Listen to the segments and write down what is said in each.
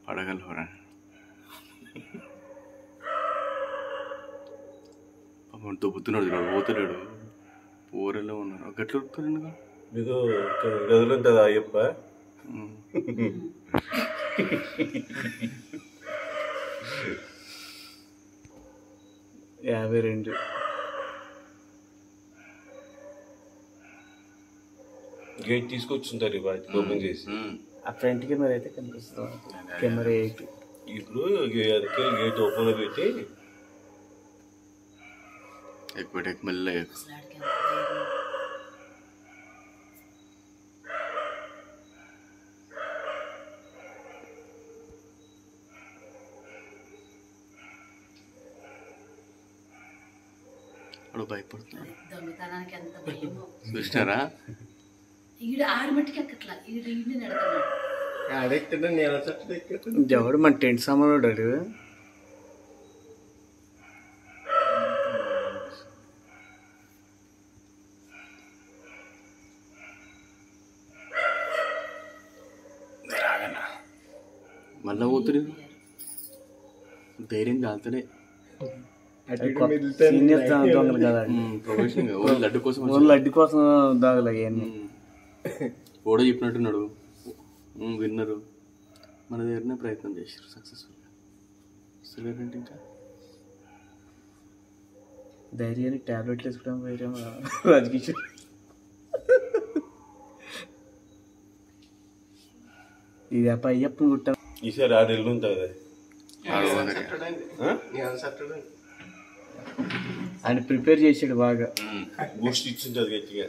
పడగలరా దొబ్బుతున్నాడు పోతున్నాడు పోరెలో ఉన్నారు గట్ల ఉడుకుతాడు మీకు గదులు ఉంటుందా అయ్యప్ప 52 గేట్ తీసుకొచ్చుంటారు వాటికి ఓపెన్ చేసి ఆ ఫ్రంట్ కెమెరా అయితే కనిపిస్తుంది కెమెరా 8 ఇప్పుడు గేట్ ఓపెన్ పెట్టి ఎక్కువ మెల్ల భయపడుతున్నాడు చూసినారా ఎవడు మన టెంట్ సామాన్ వాడాడు మళ్ళా పోతుడు ధైర్యం కాలుతలే లడ్డు కోసం దాగలే ఓడో చెప్పినట్టున్నాడు విన్నరు మన దగ్గరనే ప్రయత్నం చేశారు సక్సెస్ఫుల్గా వస్తలేరంటే ఇంకా ధైర్యానికి టాబ్లెట్లు వేసుకోవడం వేరే రాజకీయ ఇది అప్ప అయ్యప్పని కుట్టాను ఈసారి 6 నెలలు ఉంటుంది ఆయన ప్రిపేర్ చేసాడు బాగా బూస్ట్ ఇచ్చింది గట్టిగా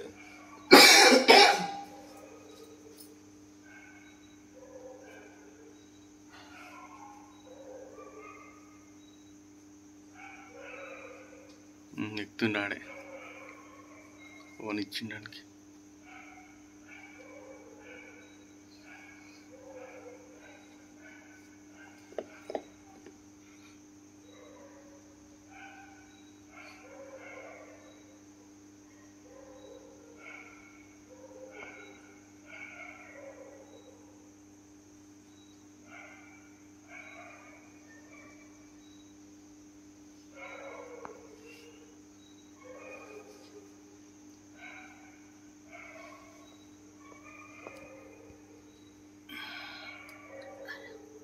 ఎక్కుతున్నాడే ఫోన్ ఇచ్చిండానికి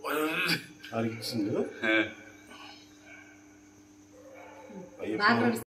అడిగించింది